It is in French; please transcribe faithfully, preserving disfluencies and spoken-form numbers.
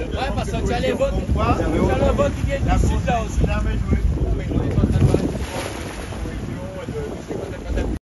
Ouais, parce que tu as les votes, tu as le vote qui vient du sud là aussi.